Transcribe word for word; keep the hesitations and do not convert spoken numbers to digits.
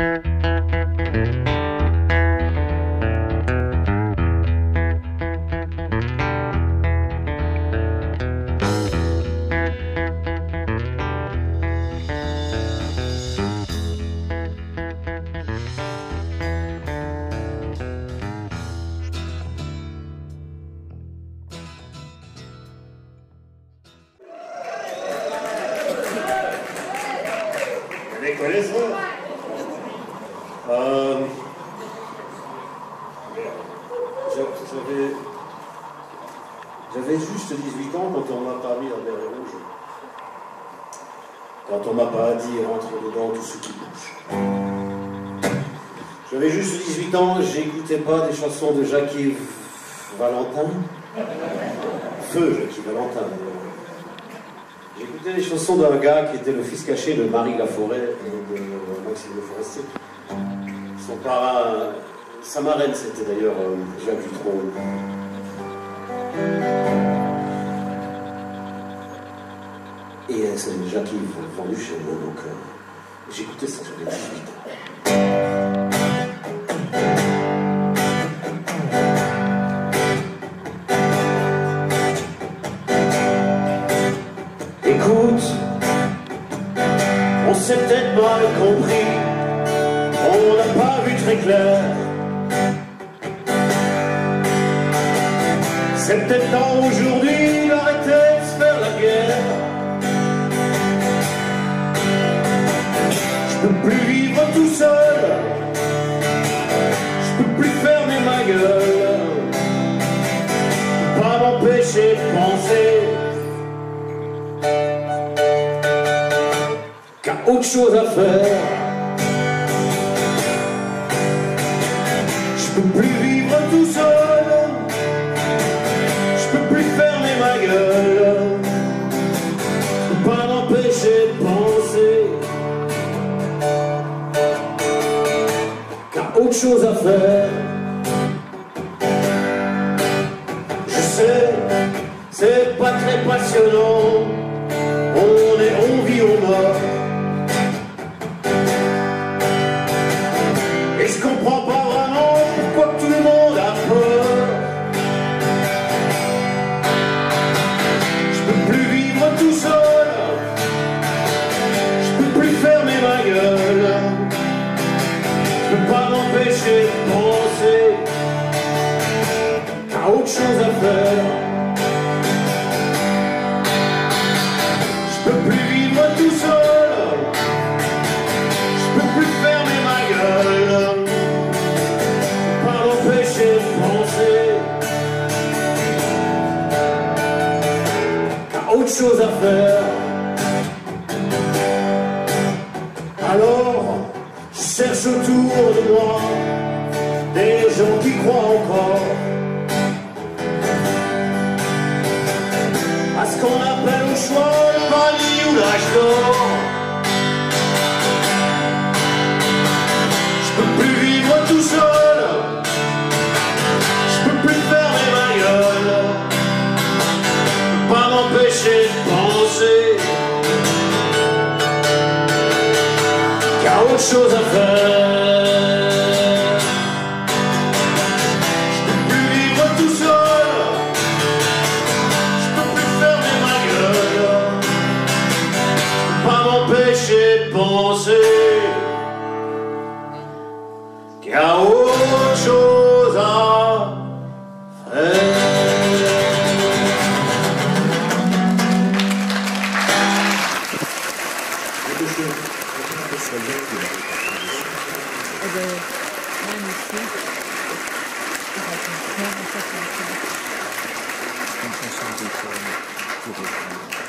Vous connaissez ça? Euh, J'avais j'avais juste dix-huit ans quand on m'a pas mis en béret rouge. Quand on m'a pas dit rentre dedans tout ce qui bouge. J'avais juste dix-huit ans, j'écoutais pas des chansons de Jackie Valentin. Feu Jackie Valentin. J'écoutais les chansons d'un gars qui était le fils caché de Marie Laforêt et de Maxime Le Forestier. Son parrain, sa marraine, c'était d'ailleurs euh, Jacques Dutronc. Et euh, c'est Jacques-Yves vendu chez moi, donc euh, j'écoutais ça, j'avais dix-huit ans. Écoute, on s'est peut-être mal compris, on n'a pas vu très clair. C'est peut-être temps aujourd'hui d'arrêter de se faire la guerre. Je peux plus vivre tout seul, je peux plus fermer ma gueule, pas m'empêcher de penser qu'à autre chose à faire. Je peux plus vivre tout seul, je peux plus fermer ma gueule, je peux pas m'empêcher de penser qu'à autre chose à faire. Je sais, c'est pas très passionnant, on est, on vit, on meurt. Et je comprends pas vraiment pourquoi tout le monde a peur. Je peux plus vivre tout seul, je peux plus fermer ma gueule, je peux pas m'empêcher de penser à autre chose à faire. Je peux plus vivre tout seul, je peux plus fermer ma gueule, pas m'empêcher de penser qu'à autre chose à faire. Alors, je cherche autour de moi des gens qui croient encore à ce qu'on appelle au choix le vanille ou l'âge d'or. Je peux plus vivre tout seul, je peux plus fermer ma gueule, pas m'empêcher de penser qu'à autre chose à faire. Je peux plus vivre tout seul, je peux plus fermer ma gueule, pas m'empêcher de penser qu'il y a autre chose à faire. Eh bien, magnifique. Une chanson de pour